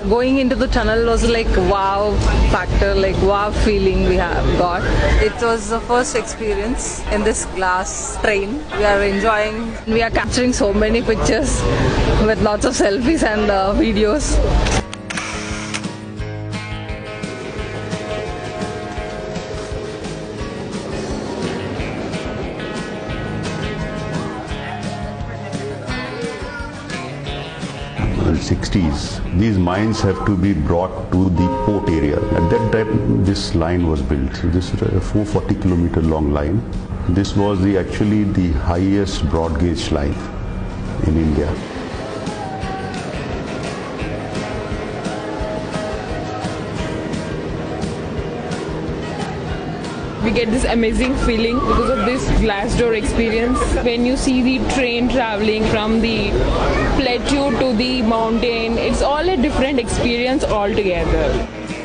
Going into the tunnel was like wow factor, like wow feeling we have got. It was the first experience in this glass train. We are enjoying. We are capturing so many pictures with lots of selfies and videos. In the 60s, these mines have to be brought to the port area. At that time, this line was built. So this is a 440-kilometer long line. This was actually the highest broad gauge line in India. We get this amazing feeling because of this glass door experience. When you see the train traveling from the plateau to the mountain, it's all a different experience altogether.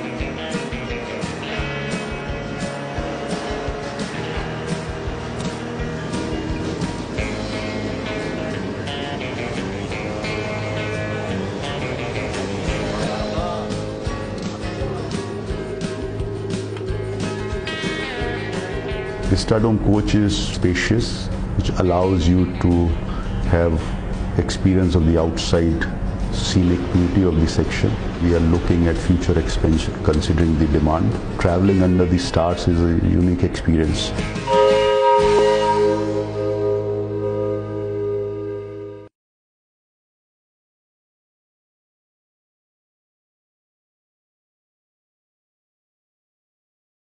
Vistadome coach is spacious, which allows you to have experience of the outside scenic beauty of the section. We are looking at future expansion considering the demand. Traveling under the stars is a unique experience.